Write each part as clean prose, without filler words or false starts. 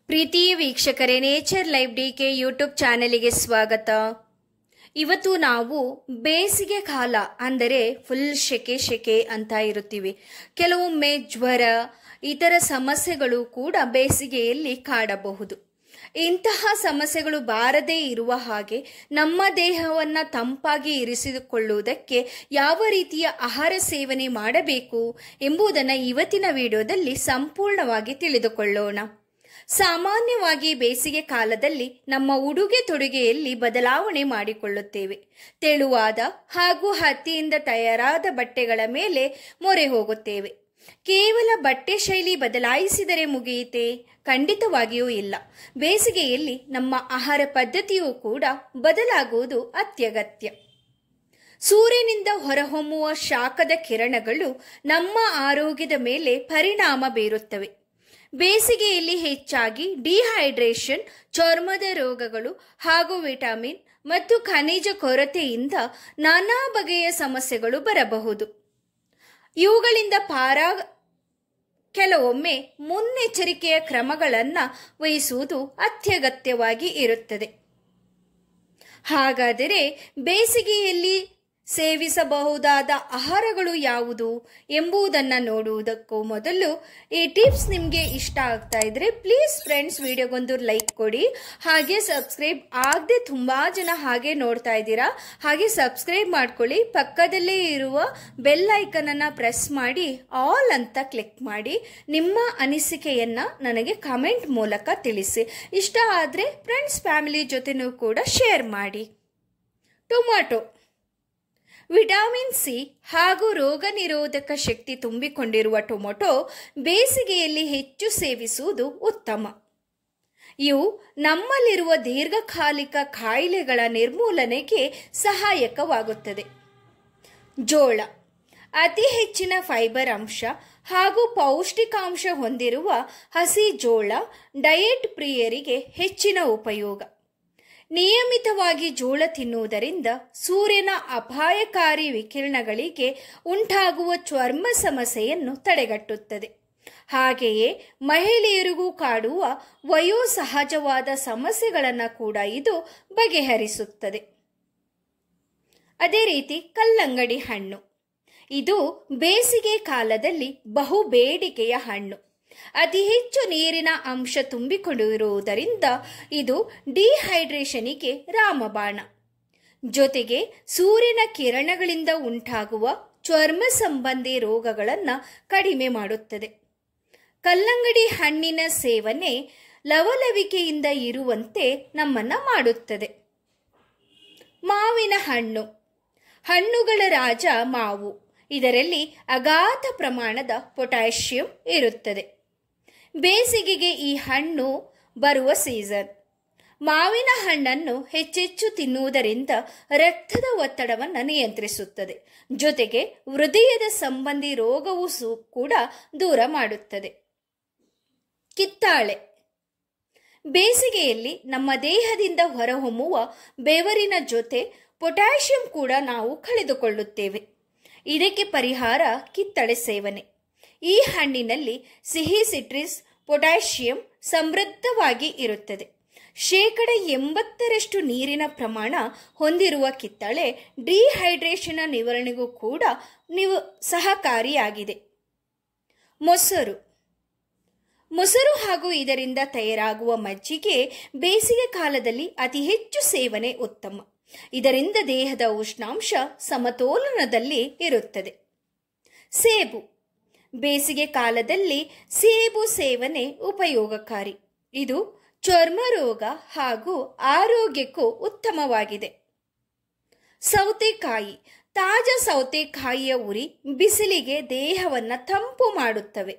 ಪ್ರೀತಿಯ ವೀಕ್ಷಕರೇ, nature life DK YouTube ಚಾನೆಲ್ಗೆ ಸ್ವಾಗತ. ಇವತ್ತು ನಾವು ಬೇಸಿಗೆ ಕಾಲ ಅಂದರೆ ಫುಲ್ ಶೆಕೆ ಅಂತ ಇರುತ್ತೀವಿ. ಕೆಲವೊಮ್ಮೆ ಜ್ವರ ಇತರ ಸಮಸ್ಯೆಗಳು ಕೂಡ ಬೇಸಿಗೆಯಲ್ಲಿ ಕಾಡಬಹುದು. ಇಂತಹ ಸಮಸ್ಯೆಗಳು ಬಾರದೇ ಇರುವ ಹಾಗೆ ನಮ್ಮ ದೇಹವನ್ನು ತಂಪಾಗಿ ಇರಿಸಿಕೊಳ್ಳುವುದಕ್ಕೆ ಯಾವ ರೀತಿಯ ಆಹಾರ ಸೇವನೆ ಮಾಡಬೇಕು ಎಂಬುದನ್ನು ಇವತ್ತಿನ ವಿಡಿಯೋದಲ್ಲಿ ಸಂಪೂರ್ಣವಾಗಿ ತಿಳಿದುಕೊಳ್ಳೋಣ. ಸಾಮಾನ್ಯವಾಗಿ ಬೇಸಿಗೆ ಕಾಲದಲ್ಲಿ ನಮ್ಮ ಉಡುಗೆ ತೊಡುಗೆಯಲ್ಲಿ ಬದಲಾವಣೆ ಮಾಡಿಕೊಳ್ಳುತ್ತೇವೆ. ತೆಳುವಾದ ಹಾಗೂ ಹತ್ತಿಯಿಂದ ತಯಾರಾದ ಬಟ್ಟೆಗಳ ಮೇಲೆ ಮೊರೆ ಹೋಗುತ್ತೇವೆ. ಕೇವಲ ಬಟ್ಟೆ ಶೈಲಿ ಬದಲಾಯಿಸಿದರೆ ಮುಗಿಯಿತೆ? ಖಂಡಿತವಾಗಿಯೂ ಇಲ್ಲ. ಬೇಸಿಗೆಯಲ್ಲಿ ನಮ್ಮ ಆಹಾರ ಪದ್ಧತಿಯೂ ಕೂಡ ಬದಲಾಗುವುದು ಅತ್ಯಗತ್ಯ. ಸೂರ್ಯನಿಂದ ಹೊರಹೊಮ್ಮುವ ಶಾಖದ ಕಿರಣಗಳು ನಮ್ಮ ಆರೋಗ್ಯದ ಮೇಲೆ ಪರಿಣಾಮ ಬೀರುತ್ತವೆ. ಬೇಸಿಗೆಯಲ್ಲಿ ಹೆಚ್ಚಾಗಿ ಡಿಹೈಡ್ರೇಷನ್, ಚರ್ಮದ ರೋಗಗಳು ಹಾಗೂ ವಿಟಮಿನ್ ಮತ್ತು ಖನಿಜ ಕೊರತೆಯಿಂದ ನಾನಾ ಬಗೆಯ ಸಮಸ್ಯೆಗಳು ಬರಬಹುದು. ಇವುಗಳಿಂದ ಕೆಲವೊಮ್ಮೆ ಮುನ್ನೆಚ್ಚರಿಕೆಯ ಕ್ರಮಗಳನ್ನು ವಹಿಸುವುದು ಅತ್ಯಗತ್ಯವಾಗಿ ಇರುತ್ತದೆ. ಹಾಗಾದರೆ ಬೇಸಿಗೆಯಲ್ಲಿ ಸೇವಿಸಬಹುದಾದ ಆಹಾರಗಳು ಯಾವುದು ಎಂಬುದನ್ನು ನೋಡುವುದಕ್ಕೂ ಮೊದಲು ಈ ಟಿಪ್ಸ್ ನಿಮಗೆ ಇಷ್ಟ ಆಗ್ತಾ ಇದ್ರೆ ಪ್ಲೀಸ್ ಫ್ರೆಂಡ್ಸ್ ವಿಡಿಯೋಗೊಂದು ಲೈಕ್ ಕೊಡಿ. ಹಾಗೆ ಸಬ್ಸ್ಕ್ರೈಬ್ ಆಗದೆ ತುಂಬಾ ಜನ ಹಾಗೆ ನೋಡ್ತಾ ಇದ್ದೀರಾ, ಹಾಗೆ ಸಬ್ಸ್ಕ್ರೈಬ್ ಮಾಡ್ಕೊಳ್ಳಿ. ಪಕ್ಕದಲ್ಲೇ ಇರುವ ಬೆಲ್ ಐಕನ್ ಅನ್ನು ಪ್ರೆಸ್ ಮಾಡಿ ಆಲ್ ಅಂತ ಕ್ಲಿಕ್ ಮಾಡಿ ನಿಮ್ಮ ಅನಿಸಿಕೆಯನ್ನ ನನಗೆ ಕಮೆಂಟ್ ಮೂಲಕ ತಿಳಿಸಿ. ಇಷ್ಟ ಆದರೆ ಫ್ರೆಂಡ್ಸ್ ಫ್ಯಾಮಿಲಿ ಜೊತೆನೂ ಕೂಡ ಶೇರ್ ಮಾಡಿ. ಟೊಮ್ಯಾಟೊ ವಿಟಮಿನ್ ಸಿ ಹಾಗೂ ರೋಗ ನಿರೋಧಕ ಶಕ್ತಿ ತುಂಬಿಕೊಂಡಿರುವ ಟೊಮೆಟೊ ಬೇಸಿಗೆಯಲ್ಲಿ ಹೆಚ್ಚು ಸೇವಿಸುವುದು ಉತ್ತಮ. ಇವು ನಮ್ಮಲ್ಲಿರುವ ದೀರ್ಘಕಾಲಿಕ ಕಾಯಿಲೆಗಳ ನಿರ್ಮೂಲನೆಗೆ ಸಹಾಯಕವಾಗುತ್ತದೆ. ಜೋಳ ಅತಿ ಹೆಚ್ಚಿನ ಫೈಬರ್ ಅಂಶ ಹಾಗೂ ಪೌಷ್ಟಿಕಾಂಶ ಹೊಂದಿರುವ ಹಸಿ ಜೋಳ ಡಯಟ್ ಪ್ರಿಯರಿಗೆ ಹೆಚ್ಚಿನ ಉಪಯೋಗ. ನಿಯಮಿತವಾಗಿ ಜೋಳ ತಿನ್ನುವುದರಿಂದ ಸೂರ್ಯನ ಅಪಾಯಕಾರಿ ವಿಕಿರಣಗಳಿಗೆ ಉಂಟಾಗುವ ಚರ್ಮ ಸಮಸ್ಯೆಯನ್ನು ತಡೆಗಟ್ಟುತ್ತದೆ. ಹಾಗೆಯೇ ಮಹಿಳೆಯರಿಗೂ ಕಾಡುವ ವಯೋಸಹಜವಾದ ಸಮಸ್ಯೆಗಳನ್ನು ಕೂಡ ಇದು ಬಗೆಹರಿಸುತ್ತದೆ. ಅದೇ ರೀತಿ ಕಲ್ಲಂಗಡಿ ಹಣ್ಣು, ಇದು ಬೇಸಿಗೆ ಕಾಲದಲ್ಲಿ ಬಹು ಬೇಡಿಕೆಯ ಹಣ್ಣು. ಅತಿ ಹೆಚ್ಚು ನೀರಿನ ಅಂಶ ತುಂಬಿಕೊಂಡಿರುವುದರಿಂದ ಇದು ಡಿಹೈಡ್ರೇಷನ್ಗೆ ರಾಮಬಾಣ. ಜೊತೆಗೆ ಸೂರ್ಯನ ಕಿರಣಗಳಿಂದ ಉಂಟಾಗುವ ಚರ್ಮ ಸಂಬಂಧಿ ರೋಗಗಳನ್ನು ಕಡಿಮೆ ಮಾಡುತ್ತದೆ. ಕಲ್ಲಂಗಡಿ ಹಣ್ಣಿನ ಸೇವನೆ ಲವಲವಿಕೆಯಿಂದ ಇರುವಂತೆ ನಮ್ಮನ್ನು ಮಾಡುತ್ತದೆ. ಮಾವಿನ ಹಣ್ಣು, ಹಣ್ಣುಗಳ ರಾಜ ಮಾವು. ಇದರಲ್ಲಿ ಅಗಾಧ ಪ್ರಮಾಣದ ಪೊಟ್ಯಾಷಿಯಂ ಇರುತ್ತದೆ. ಬೇಸಿಗೆಗೆ ಈ ಹಣ್ಣು ಬರುವ ಸೀಸನ್. ಮಾವಿನ ಹಣ್ಣನ್ನು ಹೆಚ್ಚೆಚ್ಚು ತಿನ್ನುವುದರಿಂದ ರಕ್ತದ ಒತ್ತಡವನ್ನು ನಿಯಂತ್ರಿಸುತ್ತದೆ. ಜೊತೆಗೆ ಹೃದಯದ ಸಂಬಂಧಿ ರೋಗವೂ ಕೂಡ ದೂರ ಮಾಡುತ್ತದೆ. ಕಿತ್ತಾಳೆ ಬೇಸಿಗೆಯಲ್ಲಿ ನಮ್ಮ ದೇಹದಿಂದ ಹೊರಹೊಮ್ಮುವ ಬೆವರಿನ ಜೊತೆ ಪೊಟ್ಯಾಷಿಯಂ ಕೂಡ ನಾವು ಕಳೆದುಕೊಳ್ಳುತ್ತೇವೆ. ಇದಕ್ಕೆ ಪರಿಹಾರ ಕಿತ್ತಳೆ ಸೇವನೆ. ಈ ಹಣ್ಣಿನಲ್ಲಿ ಸಿಹಿ ಸಿಟ್ರಿಸ್ ಪೊಟ್ಯಾಷಿಯಂ ಸಮೃದ್ಧವಾಗಿ ಇರುತ್ತದೆ. 80% ನೀರಿನ ಪ್ರಮಾಣ ಹೊಂದಿರುವ ಕಿತ್ತಳೆ ಡಿಹೈಡ್ರೇಷನ್ ನಿವಾರಣೆಗೂ ಕೂಡ ಸಹಕಾರಿಯಾಗಿದೆ. ಮೊಸರು ಹಾಗೂ ಇದರಿಂದ ತಯಾರಾಗುವ ಮಜ್ಜಿಗೆ ಬೇಸಿಗೆ ಕಾಲದಲ್ಲಿ ಅತಿ ಹೆಚ್ಚು ಸೇವನೆ ಉತ್ತಮ. ಇದರಿಂದ ದೇಹದ ಉಷ್ಣಾಂಶ ಸಮತೋಲನದಲ್ಲಿ ಇರುತ್ತದೆ. ಸೇಬು ಬೇಸಿಗೆ ಕಾಲದಲ್ಲಿ ಸೇಬು ಸೇವನೆ ಉಪಯೋಗಕಾರಿ. ಇದು ಚರ್ಮ ರೋಗ ಹಾಗೂ ಆರೋಗ್ಯಕ್ಕೂ ಉತ್ತಮವಾಗಿದೆ. ಸೌತೆಕಾಯಿ, ತಾಜಾ ಸೌತೆಕಾಯಿಯ ಉರಿ ಬಿಸಿಲಿಗೆ ದೇಹವನ್ನು ತಂಪು ಮಾಡುತ್ತವೆ.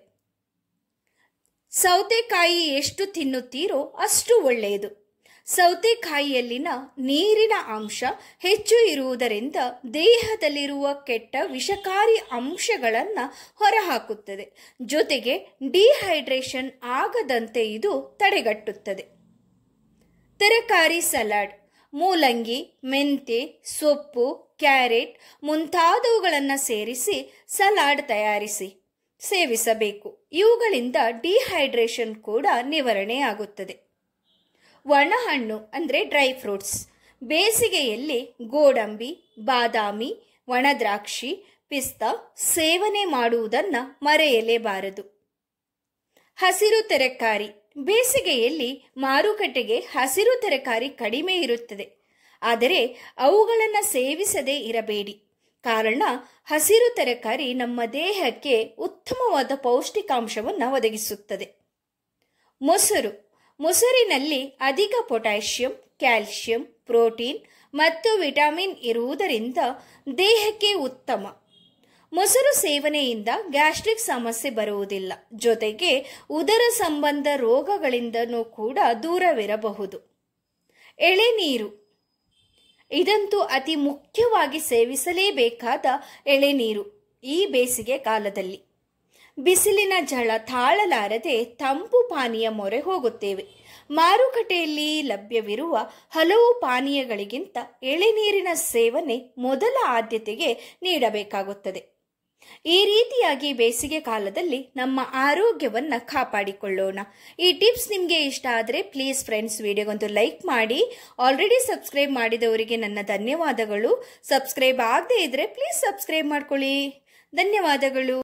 ಸೌತೆಕಾಯಿ ಎಷ್ಟು ತಿನ್ನುತ್ತೀರೋ ಅಷ್ಟು ಒಳ್ಳೆಯದು. ಸೌತೆಕಾಯಿಯಲ್ಲಿನ ನೀರಿನ ಅಂಶ ಹೆಚ್ಚು ಇರುವುದರಿಂದ ದೇಹದಲ್ಲಿರುವ ಕೆಟ್ಟ ವಿಷಕಾರಿ ಅಂಶಗಳನ್ನು ಹೊರಹಾಕುತ್ತದೆ. ಜೊತೆಗೆ ಡಿಹೈಡ್ರೇಷನ್ ಆಗದಂತೆ ಇದು ತಡೆಗಟ್ಟುತ್ತದೆ. ತರಕಾರಿ ಸಲಾಡ್, ಮೂಲಂಗಿ, ಮೆಂತೆ, ಸೊಪ್ಪು, ಕ್ಯಾರೆಟ್ ಮುಂತಾದವುಗಳನ್ನು ಸೇರಿಸಿ ಸಲಾಡ್ ತಯಾರಿಸಿ ಸೇವಿಸಬೇಕು. ಇವುಗಳಿಂದ ಡಿಹೈಡ್ರೇಷನ್ ಕೂಡ ನಿವಾರಣೆ ಆಗುತ್ತದೆ. ಒಣಹಣ್ಣು ಅಂದರೆ ಡ್ರೈ ಫ್ರೂಟ್ಸ್. ಬೇಸಿಗೆಯಲ್ಲಿ ಗೋಡಂಬಿ, ಬಾದಾಮಿ, ಒಣದ್ರಾಕ್ಷಿ, ಪಿಸ್ತಾ ಸೇವನೆ ಮಾಡುವುದನ್ನು ಮರೆಯಲೇಬಾರದು. ಹಸಿರು ತರಕಾರಿ. ಬೇಸಿಗೆಯಲ್ಲಿ ಮಾರುಕಟ್ಟೆಗೆ ಹಸಿರು ತರಕಾರಿ ಕಡಿಮೆ ಇರುತ್ತದೆ. ಆದರೆ ಅವುಗಳನ್ನು ಸೇವಿಸದೇ ಇರಬೇಡಿ. ಕಾರಣ ಹಸಿರು ತರಕಾರಿ ನಮ್ಮ ದೇಹಕ್ಕೆ ಉತ್ತಮವಾದ ಪೌಷ್ಟಿಕಾಂಶವನ್ನು ಒದಗಿಸುತ್ತದೆ. ಮೊಸರಿನಲ್ಲಿ ಅಧಿಕ ಪೊಟ್ಯಾಷಿಯಂ, ಕ್ಯಾಲ್ಸಿಯಂ, ಪ್ರೋಟೀನ್ ಮತ್ತು ವಿಟಮಿನ್ ಇರುವುದರಿಂದ ದೇಹಕ್ಕೆ ಉತ್ತಮ. ಮೊಸರು ಸೇವನೆಯಿಂದ ಗ್ಯಾಸ್ಟ್ರಿಕ್ ಸಮಸ್ಯೆ ಬರುವುದಿಲ್ಲ. ಜೊತೆಗೆ ಉದರ ಸಂಬಂಧ ರೋಗಗಳಿಂದನೂ ಕೂಡ ದೂರವಿರಬಹುದು. ಎಳೆನೀರು. ಇದಂತೂ ಅತಿ ಮುಖ್ಯವಾಗಿ ಸೇವಿಸಲೇಬೇಕಾದ ಎಳೆನೀರು ಈ ಬೇಸಿಗೆ ಕಾಲದಲ್ಲಿ. ಬಿಸಿಲಿನ ಝಳ ತಾಳಲಾರದೆ ತಂಪು ಪಾನೀಯ ಮೊರೆ ಹೋಗುತ್ತೇವೆ. ಮಾರುಕಟ್ಟೆಯಲ್ಲಿ ಲಭ್ಯವಿರುವ ಹಲವು ಪಾನೀಯಗಳಿಗಿಂತ ಎಳೆನೀರಿನ ಸೇವನೆ ಮೊದಲ ಆದ್ಯತೆಗೆ ನೀಡಬೇಕಾಗುತ್ತದೆ. ಈ ರೀತಿಯಾಗಿ ಬೇಸಿಗೆ ಕಾಲದಲ್ಲಿ ನಮ್ಮ ಆರೋಗ್ಯವನ್ನು ಕಾಪಾಡಿಕೊಳ್ಳೋಣ. ಈ ಟಿಪ್ಸ್ ನಿಮಗೆ ಇಷ್ಟ ಆದರೆ ಪ್ಲೀಸ್ ಫ್ರೆಂಡ್ಸ್ ವಿಡಿಯೋಗೊಂದು ಲೈಕ್ ಮಾಡಿ. ಆಲ್ರೆಡಿ ಸಬ್ಸ್ಕ್ರೈಬ್ ಮಾಡಿದವರಿಗೆ ನನ್ನ ಧನ್ಯವಾದಗಳು. ಸಬ್ಸ್ಕ್ರೈಬ್ ಆಗದೇ ಇದ್ದರೆ ಪ್ಲೀಸ್ ಸಬ್ಸ್ಕ್ರೈಬ್ ಮಾಡ್ಕೊಳ್ಳಿ. ಧನ್ಯವಾದಗಳು.